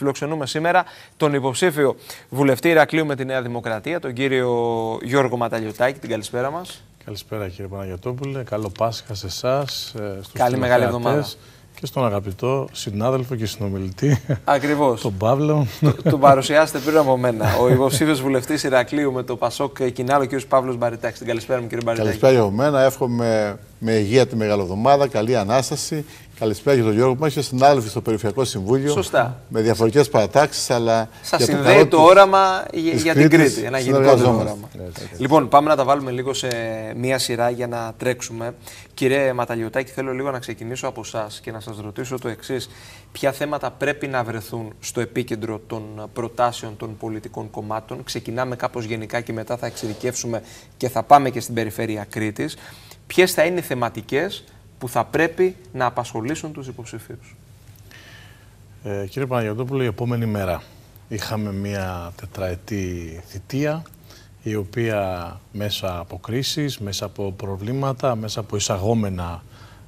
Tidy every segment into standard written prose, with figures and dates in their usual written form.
Φιλοξενούμε σήμερα τον υποψήφιο βουλευτή Ηρακλείου με τη Νέα Δημοκρατία, τον κύριο Γιώργο Ματαλιωτάκη. Την καλησπέρα μας. Καλησπέρα κύριε Παναγιωτόπουλε. Καλό Πάσχα σε εσάς, στους καλή μεγάλη εβδομάδα. Και στον αγαπητό συνάδελφο και συνομιλητή. Ακριβώς. Τον Παύλο. Τον παρουσιάσετε πριν από μένα. Ο υποψήφιος βουλευτής Ηρακλείου με το Πασόκ Κινάλο, κ. Παύλος Μπαριτάκης. Την καλησπέρα μου, κύριε Μπαριτάκη. Καλησπέρα από μένα. Εύχομαι με υγεία τη Μεγάλη Εβδομάδα, καλή ανάσταση. Καλησπέρα και τον Γιώργο που είσαι συνάδελφοι στο Περιφερειακό Συμβούλιο. Σωστά. Με διαφορετικές παρατάξεις, αλλά. Σας συνδέει το όραμα για την Κρήτη. Ένα γενικότερο όραμα. Λοιπόν, πάμε να τα βάλουμε λίγο σε μία σειρά για να τρέξουμε. Κύριε Ματαλιωτάκη, θέλω λίγο να ξεκινήσω από εσάς και να σας ρωτήσω το εξής. Ποια θέματα πρέπει να βρεθούν στο επίκεντρο των προτάσεων των πολιτικών κομμάτων? Ξεκινάμε κάπως γενικά και μετά θα εξειδικεύσουμε και θα πάμε και στην περιφέρεια Κρήτης. Ποιες θα είναι οι θεματικές που θα πρέπει να απασχολήσουν τους υποψηφίους? Κύριε Παναγιωτόπουλο, η επόμενη μέρα είχαμε μια τετραετή θητεία, η οποία μέσα από κρίσεις, μέσα από προβλήματα, μέσα από εισαγόμενα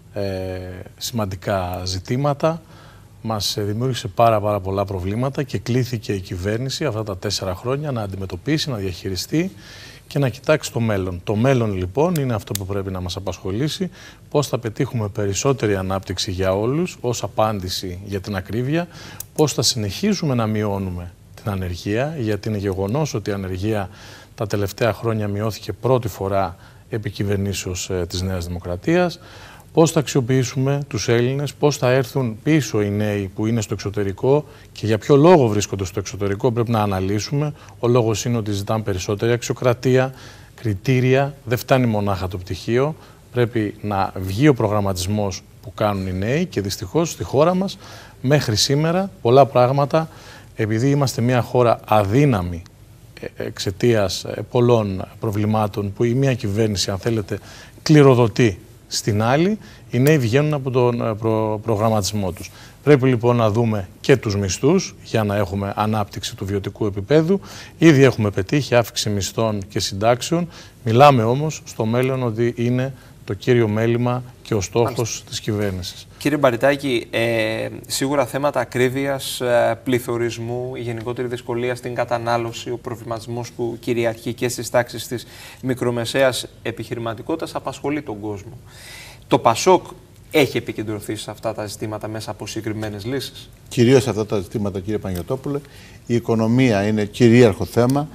σημαντικά ζητήματα, μας δημιούργησε πάρα πολλά προβλήματα και κλήθηκε η κυβέρνηση αυτά τα 4 χρόνια να αντιμετωπίσει, να διαχειριστεί και να κοιτάξει το μέλλον. Το μέλλον λοιπόν είναι αυτό που πρέπει να μας απασχολήσει, πώς θα πετύχουμε περισσότερη ανάπτυξη για όλους ως απάντηση για την ακρίβεια, πώς θα συνεχίσουμε να μειώνουμε την ανεργία, γιατί είναι γεγονός ότι η ανεργία τα τελευταία χρόνια μειώθηκε πρώτη φορά επί κυβερνήσεως της Νέας Δημοκρατίας, πώς θα αξιοποιήσουμε τους Έλληνες, πώς θα έρθουν πίσω οι νέοι που είναι στο εξωτερικό και για ποιο λόγο βρίσκονται στο εξωτερικό πρέπει να αναλύσουμε. Ο λόγος είναι ότι ζητάμε περισσότερη αξιοκρατία, κριτήρια, δεν φτάνει μονάχα το πτυχίο, πρέπει να βγει ο προγραμματισμός που κάνουν οι νέοι και δυστυχώς στη χώρα μας μέχρι σήμερα πολλά πράγματα, επειδή είμαστε μια χώρα αδύναμη εξαιτίας πολλών προβλημάτων που η μία κυβέρνηση, αν θέλετε, κληροδοτεί στην άλλη, οι νέοι βγαίνουν από τον προγραμματισμό τους. Πρέπει λοιπόν να δούμε και τους μισθούς για να έχουμε ανάπτυξη του βιωτικού επίπεδου. Ήδη έχουμε πετύχει αύξηση μισθών και συντάξεων. Μιλάμε όμως στο μέλλον ότι είναι το κύριο μέλημα και ο στόχος της κυβέρνησης. Κύριε Μπαριτάκη, σίγουρα θέματα ακρίβειας, πληθωρισμού, η γενικότερη δυσκολία στην κατανάλωση, ο προβληματισμός που κυριαρχεί και στις τάξεις της μικρομεσαίας επιχειρηματικότητας απασχολεί τον κόσμο. Το Πασόκ έχει επικεντρωθεί σε αυτά τα ζητήματα μέσα από συγκεκριμένες λύσεις? Κυρίως σε αυτά τα ζητήματα, κύριε Παναγιωτόπουλε. Η οικονομία είναι κυρίαρχο θέμα.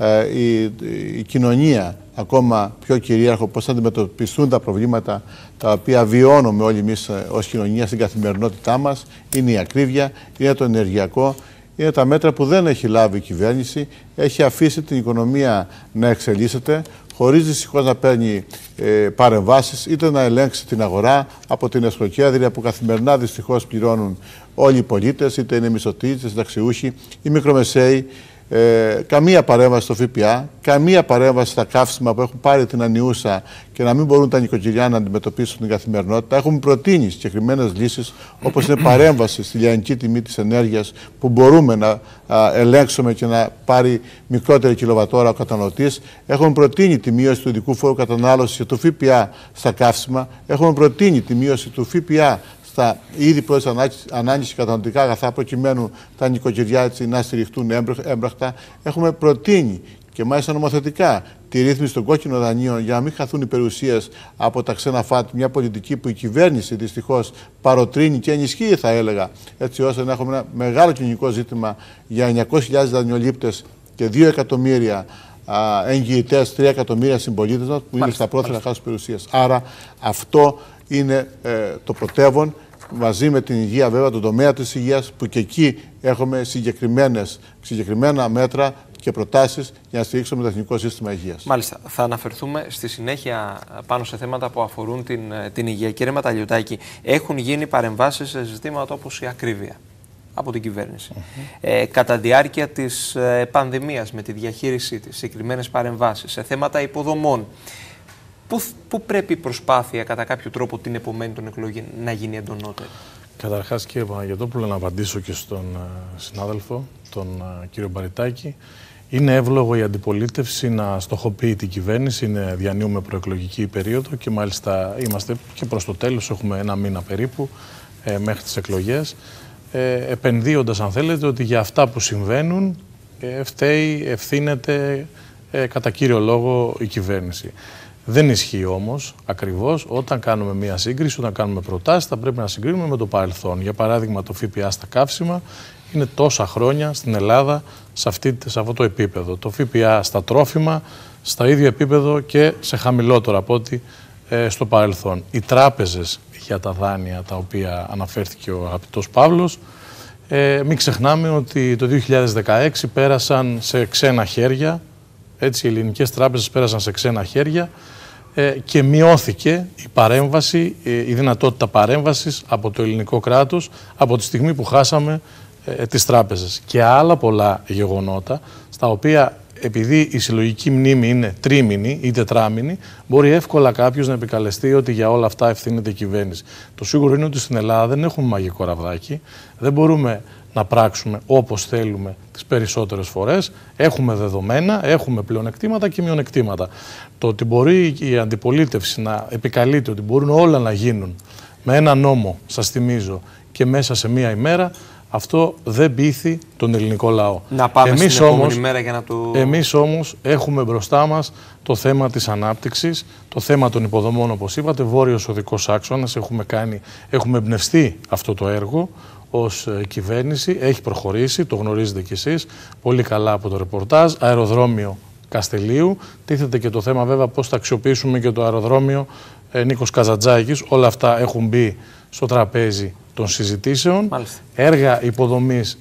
Η κοινωνία ακόμα πιο κυρίαρχο, πώς θα αντιμετωπιστούν τα προβλήματα τα οποία βιώνουμε όλοι εμείς ως κοινωνία στην καθημερινότητά μας, είναι η ακρίβεια, είναι το ενεργειακό, είναι τα μέτρα που δεν έχει λάβει η κυβέρνηση, έχει αφήσει την οικονομία να εξελίσσεται χωρίς δυστυχώς να παίρνει παρεμβάσεις, είτε να ελέγξει την αγορά από την εσχροκέδρια που καθημερινά δυστυχώς πληρώνουν όλοι οι πολίτες, είτε είναι μισθωτοί, είτε συνταξιούχοι, οι μικρομεσαίοι. Καμία παρέμβαση στο ΦΠΑ, καμία παρέμβαση στα καύσιμα που έχουν πάρει την ανιούσα και να μην μπορούν τα νοικοκυριά να αντιμετωπίσουν την καθημερινότητα. Έχουμε προτείνει συγκεκριμένες λύσεις, όπως είναι παρέμβαση στη λιανική τιμή της ενέργειας, που μπορούμε να ελέγξουμε και να πάρει μικρότερη κιλοβατόρα ο καταναλωτής. Έχουμε προτείνει τη μείωση του ειδικού φόρου κατανάλωσης και του ΦΠΑ στα καύσιμα. Έχουμε προτείνει τη μείωση του ΦΠΑ στα ήδη πρώτης ανάγκης καταναλωτικά αγαθά, προκειμένου τα νοικοκυριά έτσι να στηριχτούν έμπρακτα. Έχουμε προτείνει και μάλιστα νομοθετικά τη ρύθμιση των κόκκινων δανείων για να μην χαθούν οι περιουσίες από τα ξένα φάτ. Μια πολιτική που η κυβέρνηση δυστυχώς παροτρύνει και ενισχύει, θα έλεγα, έτσι ώστε να έχουμε ένα μεγάλο κοινωνικό ζήτημα για 900.000 δανειολήπτες και 2 εκατομμύρια εγγυητές, 3 εκατομμύρια συμπολίτες μας που είναι στα πρόθυρα να χάσουν περιουσίες. Άρα αυτό είναι το πρωτεύον, μαζί με την υγεία, βέβαια, τον τομέα της υγείας, που και εκεί έχουμε συγκεκριμένα μέτρα και προτάσεις για να στηρίξουμε το εθνικό σύστημα υγείας. Μάλιστα. Θα αναφερθούμε στη συνέχεια πάνω σε θέματα που αφορούν την υγεία. Κύριε Ματαλιωτάκη, έχουν γίνει παρεμβάσεις σε ζητήματα όπως η ακρίβεια από την κυβέρνηση. Κατά τη διάρκεια της πανδημίας, με τη διαχείρισή της, συγκεκριμένες παρεμβάσεις σε θέματα υποδομών. Πού πρέπει η προσπάθεια κατά κάποιο τρόπο την επομένη των εκλογών να γίνει εντονότερη? Καταρχάς, κύριε Παναγιωτόπουλο, να απαντήσω και στον συνάδελφο, τον κύριο Μπαριτάκη. Είναι εύλογο η αντιπολίτευση να στοχοποιεί την κυβέρνηση. Διανύουμε προεκλογική περίοδο και μάλιστα είμαστε και προς το τέλος, έχουμε 1 μήνα περίπου μέχρι τις εκλογές. επενδύοντας, αν θέλετε, ότι για αυτά που συμβαίνουν ευθύνεται κατά κύριο λόγο η κυβέρνηση. Δεν ισχύει όμως ακριβώς. Όταν κάνουμε μία σύγκριση, όταν κάνουμε προτάσεις, θα πρέπει να συγκρίνουμε με το παρελθόν. Για παράδειγμα, το ΦΠΑ στα καύσιμα είναι τόσα χρόνια στην Ελλάδα σε αυτό το επίπεδο. Το ΦΠΑ στα τρόφιμα στα ίδιο επίπεδο και σε χαμηλότερο από ό,τι στο παρελθόν. Οι τράπεζες για τα δάνεια τα οποία αναφέρθηκε ο αγαπητός Παύλος, μην ξεχνάμε ότι το 2016 πέρασαν σε ξένα χέρια, έτσι οι ελληνικές τράπεζες πέρασαν σε ξένα χέρια και μειώθηκε η παρέμβαση, η δυνατότητα παρέμβασης από το ελληνικό κράτος από τη στιγμή που χάσαμε τις τράπεζες. Και άλλα πολλά γεγονότα, στα οποία επειδή η συλλογική μνήμη είναι τρίμηνη ή τετράμηνη, μπορεί εύκολα κάποιος να επικαλεστεί ότι για όλα αυτά ευθύνεται η κυβέρνηση. Το σίγουρο είναι ότι στην Ελλάδα δεν έχουμε μαγικό ραβδάκι, δεν μπορούμε να πράξουμε όπως θέλουμε τις περισσότερες φορές. Έχουμε δεδομένα, έχουμε πλεονεκτήματα και μειονεκτήματα. Το ότι μπορεί η αντιπολίτευση να επικαλείται ότι μπορούν όλα να γίνουν με ένα νόμο, σας θυμίζω, και μέσα σε μία ημέρα, αυτό δεν πείθει τον ελληνικό λαό. Να πάμε στην επόμενη μέρα για να το... Εμείς όμως έχουμε μπροστά μας το θέμα της ανάπτυξης, το θέμα των υποδομών, όπως είπατε, βόρειος οδικός άξονας. Έχουμε εμπνευστεί αυτό το έργο ως κυβέρνηση, έχει προχωρήσει, το γνωρίζετε κι εσείς πολύ καλά από το ρεπορτάζ. Αεροδρόμιο Καστελίου, τίθεται και το θέμα βέβαια πώς θα αξιοποιήσουμε και το αεροδρόμιο Νίκος Καζαντζάκης. Όλα αυτά έχουν μπει στο τραπέζι των συζητήσεων. Μάλιστα. Έργα υποδομής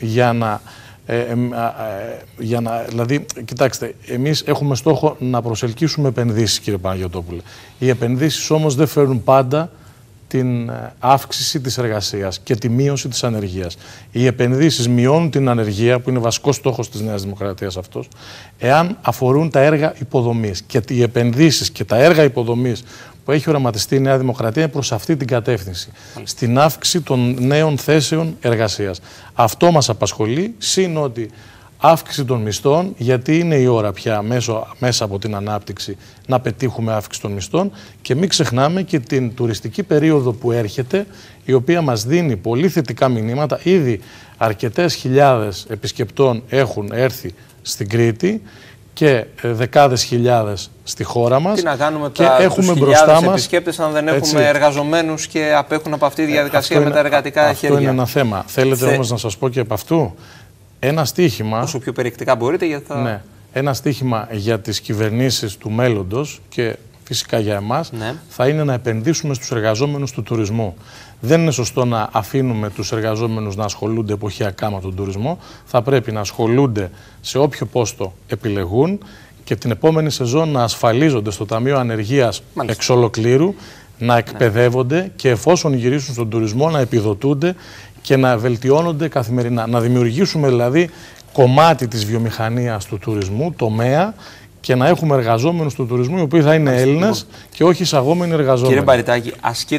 δηλαδή, κοιτάξτε, εμείς έχουμε στόχο να προσελκύσουμε επενδύσεις, κύριε Παναγιωτόπουλε. Οι επενδύσεις όμως δεν φέρνουν πάντα την αύξηση της εργασίας και τη μείωση της ανεργίας. Οι επενδύσεις μειώνουν την ανεργία, που είναι βασικός στόχος της Νέας Δημοκρατίας αυτός, εάν αφορούν τα έργα υποδομής. Και οι επενδύσεις και τα έργα υποδομής που έχει οραματιστεί η Νέα Δημοκρατία είναι προς αυτή την κατεύθυνση, στην αύξηση των νέων θέσεων εργασίας. Αυτό μας απασχολεί, συν ότι αύξηση των μισθών, γιατί είναι η ώρα πια μέσα από την ανάπτυξη να πετύχουμε αύξηση των μισθών, και μην ξεχνάμε και την τουριστική περίοδο που έρχεται, η οποία μας δίνει πολύ θετικά μηνύματα. Ήδη αρκετές χιλιάδες επισκεπτών έχουν έρθει στην Κρήτη και δεκάδες χιλιάδες στη χώρα μας. Τι να κάνουμε τώρα τους χιλιάδες επισκέπτες αν δεν έχουμε εργαζομένους και απέχουν από αυτή τη διαδικασία με τα εργατικά χέρια. Αυτό είναι ένα θέμα. Θέλετε όμως να σας πω και από αυτού. Ένα στίχημα, όσο πιο περιεκτικά μπορείτε, γιατί θα... Ναι, ένα στίχημα για τις κυβερνήσεις του μέλλοντος και φυσικά για εμάς, ναι, θα είναι να επενδύσουμε στους εργαζόμενους του τουρισμού. Δεν είναι σωστό να αφήνουμε τους εργαζόμενους να ασχολούνται εποχιακά με τον τουρισμό. Θα πρέπει να ασχολούνται σε όποιο πόστο επιλεγούν και την επόμενη σεζόν να ασφαλίζονται στο Ταμείο Ανεργίας εξ ολοκλήρου, να εκπαιδεύονται και εφόσον γυρίσουν στον τουρισμό να επιδοτούνται και να βελτιώνονται καθημερινά. Να δημιουργήσουμε δηλαδή κομμάτι της βιομηχανίας του τουρισμού, τομέα, και να έχουμε εργαζόμενους του τουρισμού οι οποίοι θα είναι Έλληνες και όχι εισαγόμενοι εργαζόμενοι. Κύριε Μπαριτάκη,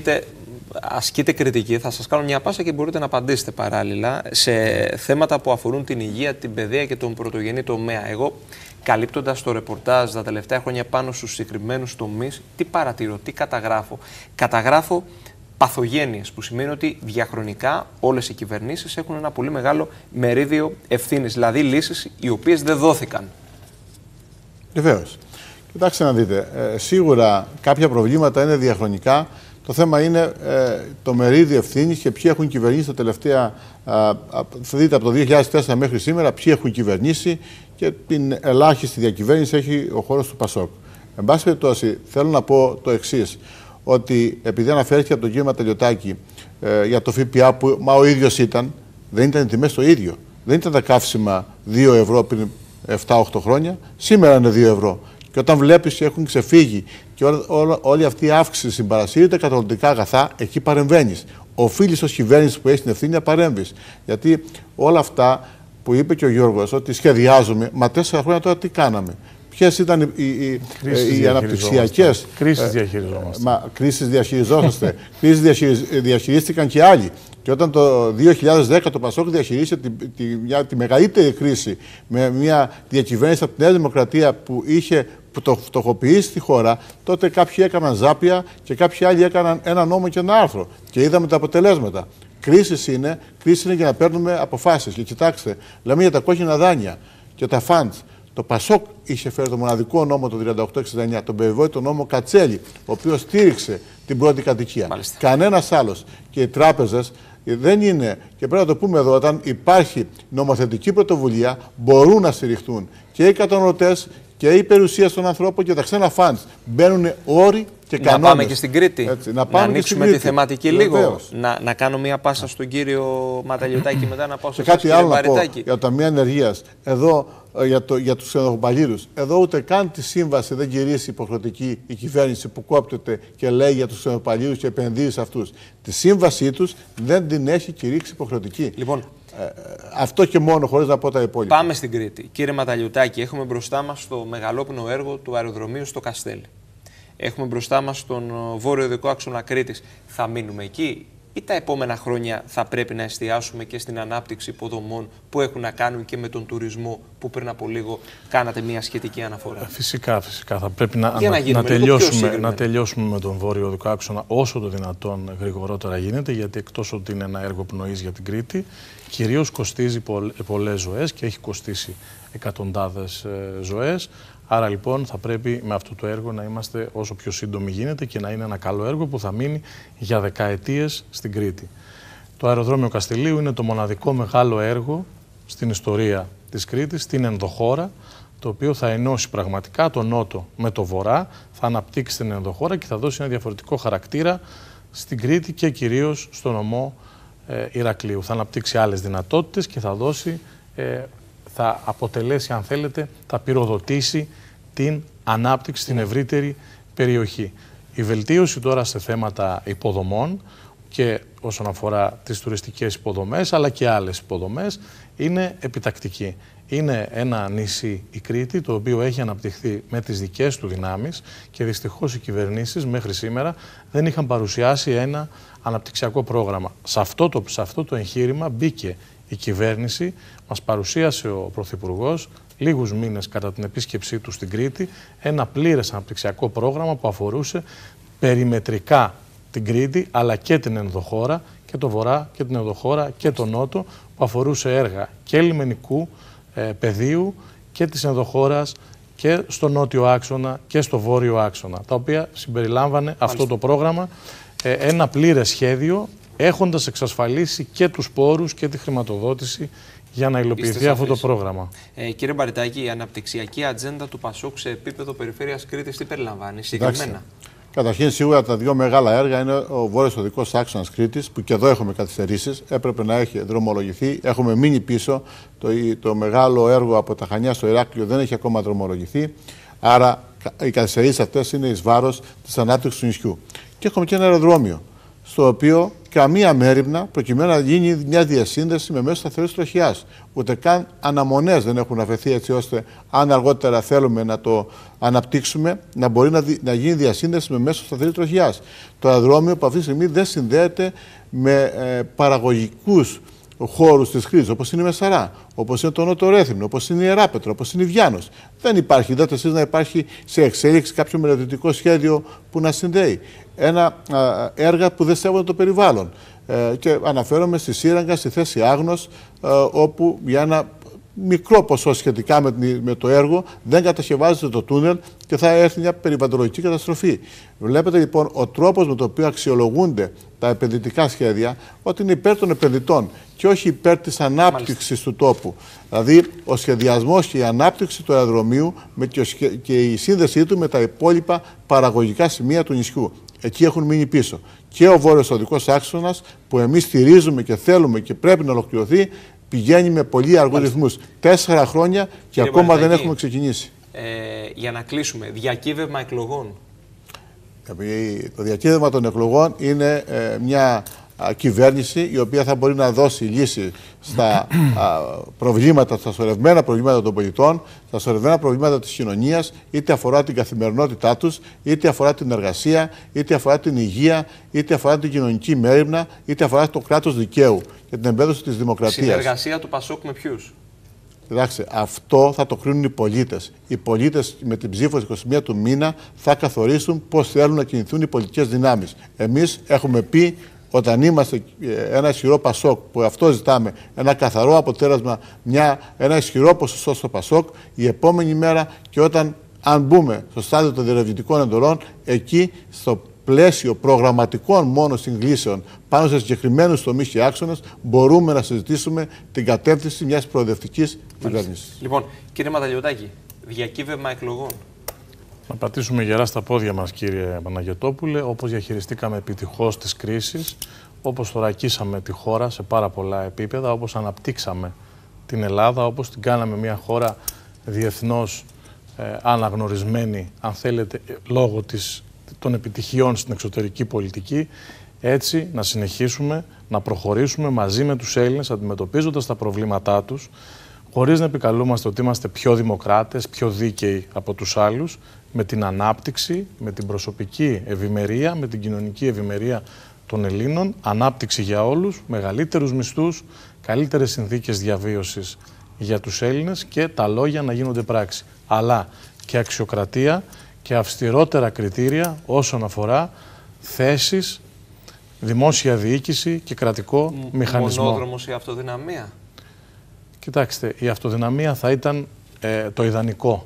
ασκείτε κριτική, θα σας κάνω μια πάσα και μπορείτε να απαντήσετε παράλληλα σε θέματα που αφορούν την υγεία, την παιδεία και τον πρωτογενή τομέα. Εγώ, καλύπτοντας το ρεπορτάζ τα τελευταία χρόνια πάνω στους συγκεκριμένους τομείς, τι παρατηρώ, τι καταγράφω. Καταγράφω παθογένειες, που σημαίνει ότι διαχρονικά όλες οι κυβερνήσεις έχουν ένα πολύ μεγάλο μερίδιο ευθύνης, δηλαδή λύσεις οι οποίες δεν δόθηκαν. Βεβαίως. Κοιτάξτε να δείτε, σίγουρα κάποια προβλήματα είναι διαχρονικά. Το θέμα είναι το μερίδιο ευθύνης και ποιοι έχουν κυβερνήσει τα τελευταία, θα δείτε από το 2004 μέχρι σήμερα, ποιοι έχουν κυβερνήσει και την ελάχιστη διακυβέρνηση έχει ο χώρος του Πασόκ. Εν πάση περιπτώσει, θέλω να πω το εξής, ότι επειδή αναφέρθηκε από τον κύριο Ματαλιωτάκη για το ΦΠΑ που ο ίδιος ήταν, δεν ήταν οι τιμές το ίδιο. Δεν ήταν τα καύσιμα 2 ευρώ πριν 7-8 χρόνια, σήμερα είναι 2 ευρώ. Και όταν βλέπεις ότι έχουν ξεφύγει και όλη αυτή η αύξηση συμπαρασύρεται καταναλωτικά αγαθά, εκεί παρεμβαίνεις. Οφείλεις ως κυβέρνηση που έχει την ευθύνη να παρέμβεις. Γιατί όλα αυτά που είπε και ο Γιώργος, ότι σχεδιάζουμε, μα 4 χρόνια τώρα τι κάναμε. Ποιες ήταν οι αναπτυξιακές. Κρίσεις διαχειριζόμαστε. Κρίσεις διαχειριζόμαστε. Κρίσεις διαχειρίστηκαν και άλλοι. Και όταν το 2010 το Πασόκ διαχειρίστηκε τη μεγαλύτερη κρίση με μια διακυβέρνηση από τη Νέα Δημοκρατία που είχε το φτωχοποιήσει τη χώρα, τότε κάποιοι έκαναν ζάπια και κάποιοι άλλοι έκαναν ένα νόμο και ένα άρθρο. Και είδαμε τα αποτελέσματα. Κρίση είναι για να παίρνουμε αποφάσεις. Και κοιτάξτε, λέμε για τα κόκκινα δάνεια και τα funds. Το Πασόκ είχε φέρει το μοναδικό νόμο το 38-69, τον περιβόητο νόμο Κατσέλη, ο οποίος στήριξε την πρώτη κατοικία. Κανένας άλλος. Και οι τράπεζες δεν είναι, και πρέπει να το πούμε εδώ, όταν υπάρχει νομοθετική πρωτοβουλία, μπορούν να στηριχτούν και οι καταναλωτές και η περιουσία των ανθρώπων και τα ξένα φαντς. Μπαίνουν όροι και κανόνες. Να πάμε και στην Κρήτη. Έτσι, να ανοίξουμε τη θεματική λίγο. Να κάνω μια πάσα στον κύριο Ματαλιωτάκη μετά να πάω σε κάτι άλλο να πω για το Ταμείο Ενεργείας. Εδώ για τους ξενοδοχοπαλλήλους. Εδώ ούτε καν τη σύμβαση δεν κηρύσσει υποχρεωτική η κυβέρνηση που κόπτεται και λέει για τους ξενοδοχοπαλλήλους και επενδύει σε αυτούς. Τη σύμβασή τους δεν την έχει κηρύξει υποχρεωτική. Λοιπόν, αυτό και μόνο, χωρίς να πω τα υπόλοιπα. Πάμε στην Κρήτη. Κύριε Ματαλιωτάκη, έχουμε μπροστά μας το μεγαλόπνοο έργο του αεροδρομίου στο Καστέλι. Έχουμε μπροστά μας τον βόρειο-δυτικό άξονα Κρήτης. Θα μείνουμε εκεί ή τα επόμενα χρόνια θα πρέπει να εστιάσουμε και στην ανάπτυξη υποδομών που έχουν να κάνουν και με τον τουρισμό που πριν από λίγο κάνατε μια σχετική αναφορά? Φυσικά. Θα πρέπει να τελειώσουμε με τον βόρειο-δυτικό άξονα όσο το δυνατόν γρηγορότερα γίνεται, γιατί εκτός ότι είναι ένα έργο πνοής για την Κρήτη, κυρίως κοστίζει πολλές ζωές και έχει κοστίσει εκατοντάδες ζωές. Άρα λοιπόν θα πρέπει με αυτό το έργο να είμαστε όσο πιο σύντομοι γίνεται και να είναι ένα καλό έργο που θα μείνει για δεκαετίες στην Κρήτη. Το αεροδρόμιο Καστελίου είναι το μοναδικό μεγάλο έργο στην ιστορία της Κρήτης, στην ενδοχώρα, το οποίο θα ενώσει πραγματικά τον νότο με το βορρά, θα αναπτύξει την ενδοχώρα και θα δώσει ένα διαφορετικό χαρακτήρα στην Κρήτη και κυρίως στο νομό Ηρακλείου. Θα αναπτύξει άλλες δυνατότητες και θα δώσει... θα αποτελέσει, αν θέλετε, θα πυροδοτήσει την ανάπτυξη στην ευρύτερη περιοχή. Η βελτίωση τώρα σε θέματα υποδομών και όσον αφορά τις τουριστικές υποδομές, αλλά και άλλες υποδομές, είναι επιτακτική. Είναι ένα νησί η Κρήτη, το οποίο έχει αναπτυχθεί με τις δικές του δυνάμεις και δυστυχώς οι κυβερνήσεις μέχρι σήμερα δεν είχαν παρουσιάσει ένα αναπτυξιακό πρόγραμμα. Σε αυτό το εγχείρημα μπήκε η κυβέρνηση, μας παρουσίασε ο Πρωθυπουργός λίγους μήνες κατά την επίσκεψή του στην Κρήτη ένα πλήρες αναπτυξιακό πρόγραμμα που αφορούσε περιμετρικά την Κρήτη αλλά και την ενδοχώρα και το βορρά και την ενδοχώρα και τον νότο, που αφορούσε έργα και λιμενικού πεδίου και της ενδοχώρας και στο νότιο άξονα και στο βόρειο άξονα, τα οποία συμπεριλάμβανε αυτό το πρόγραμμα ένα πλήρες σχέδιο, έχοντας εξασφαλίσει και τους πόρους και τη χρηματοδότηση για να υλοποιηθεί αυτό το πρόγραμμα. Κύριε Μπαριτάκη, η αναπτυξιακή ατζέντα του Πασόκ σε επίπεδο περιφέρειας Κρήτης τι περιλαμβάνει συγκεκριμένα? Καταρχήν, σίγουρα τα δύο μεγάλα έργα είναι ο βόρειος-οδικός άξονας Κρήτης, που και εδώ έχουμε καθυστερήσεις. Έπρεπε να έχει δρομολογηθεί. Έχουμε μείνει πίσω. Το μεγάλο έργο από τα Χανιά στο Ηράκλειο δεν έχει ακόμα δρομολογηθεί. Άρα, οι καθυστερήσεις αυτές είναι εις βάρος της ανάπτυξης του νησιού. Και έχουμε και ένα αεροδρόμιο, στο οποίο καμία μέριμνα προκειμένου να γίνει μια διασύνδεση με μέσο σταθερής τροχιάς. Ούτε καν αναμονές δεν έχουν αφαιθεί, έτσι ώστε αν αργότερα θέλουμε να το αναπτύξουμε, να μπορεί να γίνει διασύνδεση με μέσο σταθερής τροχιάς. Το αεροδρόμιο που αυτή τη στιγμή δεν συνδέεται με παραγωγικούς χώρους της Κρήτης, όπως είναι η Μεσαρά, όπως είναι το Νότο Ρέθυμνο, όπως είναι η Ιεράπετρο, όπως είναι η Βιάνος. Δεν υπάρχει, δείτε εσείς να υπάρχει σε εξέλιξη κάποιο μελλοντικό σχέδιο που να συνδέει. Έργα που δεν σέβονται το περιβάλλον. Και αναφέρομαι στη Σύραγγα, στη θέση Άγνος, όπου για ένα μικρό ποσό σχετικά με το έργο δεν κατασκευάζεται το τούνελ και θα έρθει μια περιβαλλοντολογική καταστροφή. Βλέπετε λοιπόν ο τρόπος με τον οποίο αξιολογούνται τα επενδυτικά σχέδια, ότι είναι υπέρ των επενδυτών και όχι υπέρ της ανάπτυξης του τόπου. Δηλαδή ο σχεδιασμός και η ανάπτυξη του αεροδρομίου και η σύνδεσή του με τα υπόλοιπα παραγωγικά σημεία του νησιού. Εκεί έχουν μείνει πίσω. Και ο βόρειος οδικός άξονας, που εμείς στηρίζουμε και θέλουμε και πρέπει να ολοκληρωθεί, πηγαίνει με πολύ αργούς ρυθμούς. 4 χρόνια και κύριε ακόμα Μπαριτάκη, δεν έχουμε ξεκινήσει. Για να κλείσουμε, διακύβευμα εκλογών. Το διακύβευμα των εκλογών είναι μια κυβέρνηση η οποία θα μπορεί να δώσει λύση στα προβλήματα, στα σωρευμένα προβλήματα των πολιτών, στα σωρευμένα προβλήματα της κοινωνίας, είτε αφορά την καθημερινότητά τους, είτε αφορά την εργασία, είτε αφορά την υγεία, είτε αφορά την κοινωνική μέριμνα, είτε αφορά το κράτος δικαίου και την εμπέδωση της δημοκρατίας. Συνεργασία του Πασόκ με ποιους? Κοιτάξτε, αυτό θα το κρίνουν οι πολίτες. Οι πολίτες με την ψήφο στις 21 του μήνα θα καθορίσουν πώς θέλουν να κινηθούν οι πολιτικές δυνάμεις. Εμείς έχουμε πει όταν είμαστε ένα ισχυρό Πασόκ, που αυτό ζητάμε, ένα καθαρό αποτέλεσμα, ένα ισχυρό ποσοστό στο Πασόκ, η επόμενη μέρα και αν μπούμε στο στάδιο των διερευνητικών εντολών, εκεί στο πλαίσιο προγραμματικών μόνο συγκλήσεων πάνω σε συγκεκριμένους τομείς και άξονες, μπορούμε να συζητήσουμε την κατεύθυνση μιας προοδευτικής κυβέρνησης. Λοιπόν, κύριε Ματαλιωτάκη, διακύβευμα εκλογών. Να πατήσουμε γερά στα πόδια μας, κύριε Παναγιωτόπουλε, όπως διαχειριστήκαμε επιτυχώς τις κρίσεις, όπως θωρακίσαμε τη χώρα σε πάρα πολλά επίπεδα, όπως αναπτύξαμε την Ελλάδα, όπως την κάναμε μια χώρα διεθνώς αναγνωρισμένη, αν θέλετε, λόγω των επιτυχιών στην εξωτερική πολιτική. Έτσι να συνεχίσουμε να προχωρήσουμε μαζί με τους Έλληνες, αντιμετωπίζοντας τα προβλήματά τους, χωρίς να επικαλούμαστε ότι είμαστε πιο δημοκράτες, πιο δίκαιοι από τους άλλους, με την ανάπτυξη, με την προσωπική ευημερία, με την κοινωνική ευημερία των Ελλήνων, ανάπτυξη για όλους, μεγαλύτερους μισθούς, καλύτερες συνθήκες διαβίωσης για τους Έλληνες και τα λόγια να γίνονται πράξη. Αλλά και αξιοκρατία και αυστηρότερα κριτήρια όσον αφορά θέσεις, δημόσια διοίκηση και κρατικό μηχανισμό. Μονόδρομος η αυτοδυναμία. Κοιτάξτε, η αυτοδυναμία θα ήταν το ιδανικό.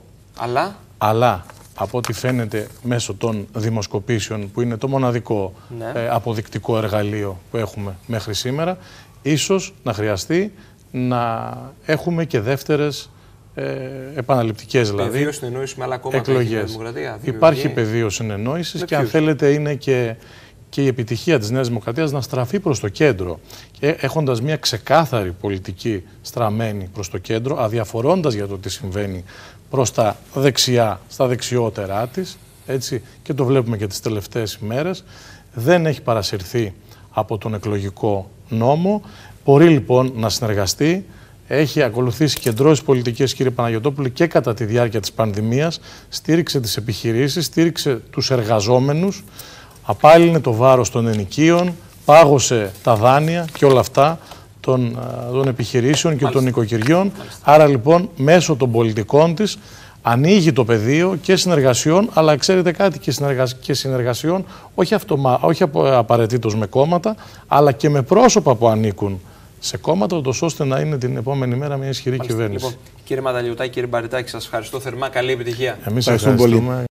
Αλλά από ό,τι φαίνεται μέσω των δημοσκοπήσεων, που είναι το μοναδικό αποδεικτικό εργαλείο που έχουμε μέχρι σήμερα, ίσως να χρειαστεί να έχουμε και δεύτερες επαναληπτικές, δηλαδή, πεδίο συνεννόησης με άλλα κόμματα, εκλογές. Υπάρχει πεδίο συνεννόησης και αν θέλετε είναι και η επιτυχία της Νέας Δημοκρατίας να στραφεί προς το κέντρο. Και έχοντας μια ξεκάθαρη πολιτική στραμμένη προς το κέντρο, αδιαφορώντας για το τι συμβαίνει προς τα δεξιά, στα δεξιότερά της, έτσι, και το βλέπουμε και τις τελευταίες ημέρες, δεν έχει παρασυρθεί από τον εκλογικό νόμο. Μπορεί λοιπόν να συνεργαστεί. Έχει ακολουθήσει κεντρώσεις πολιτικές, κύριε Παναγιωτόπουλε, και κατά τη διάρκεια της πανδημίας. Στήριξε τις επιχειρήσεις, στήριξε τους εργαζόμενους, απάλυνε το βάρος των ενοικίων, πάγωσε τα δάνεια και όλα αυτά των επιχειρήσεων και των οικοκυριών. Άρα λοιπόν μέσω των πολιτικών της ανοίγει το πεδίο και συνεργασιών, αλλά ξέρετε κάτι, και συνεργασιών όχι απαραίτητος με κόμματα, αλλά και με πρόσωπα που ανήκουν σε κόμματα, ώστε να είναι την επόμενη μέρα μια ισχυρή κυβέρνηση. Λοιπόν, κύριε Ματαλιωτάκη, κύριε Μπαριτάκη, σας ευχαριστώ θερμά. Καλή επιτυχία. Εμείς ευχαριστούμε πολύ.